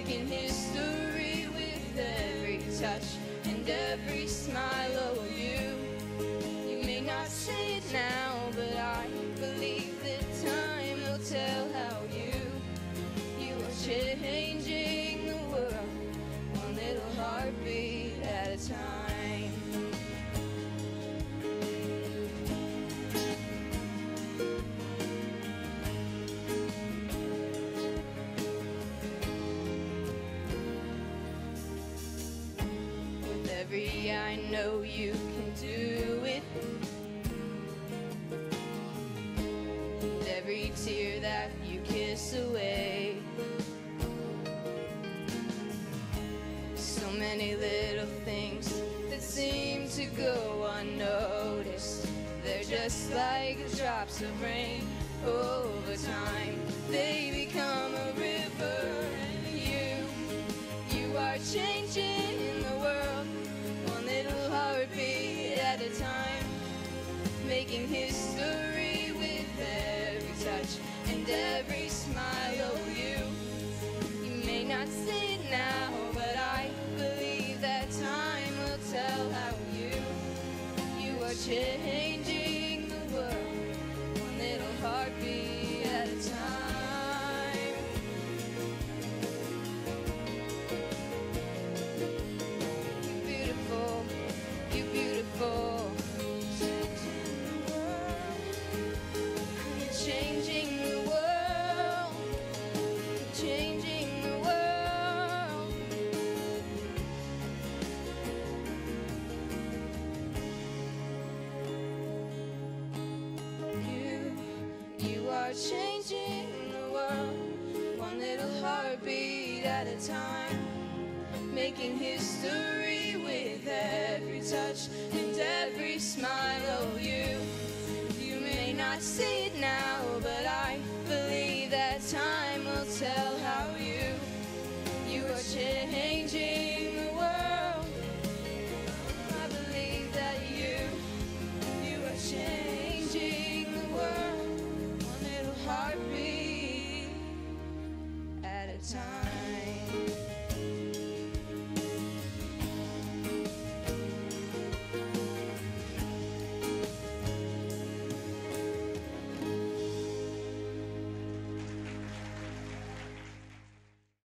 making history with every touch and every smile. Oh, you may not say it now, but I believe that time will tell how you are changing the world, one little heartbeat at a time. With every I know you can do it, with every tear that you kiss away, so many little things that seem to go unnoticed. They're just like drops of rain. Over time they become a river, and you are changing the world, one little heartbeat at a time, making history with every touch and every smile. Oh, you may not see it now, but I believe that time will tell how you are changing the world, one little heartbeat at a time. You beautiful, you beautiful. You're changing the world, you're changing the world. You are changing the world, one little heartbeat at a time, making history with every touch and every smile. Oh, you may not see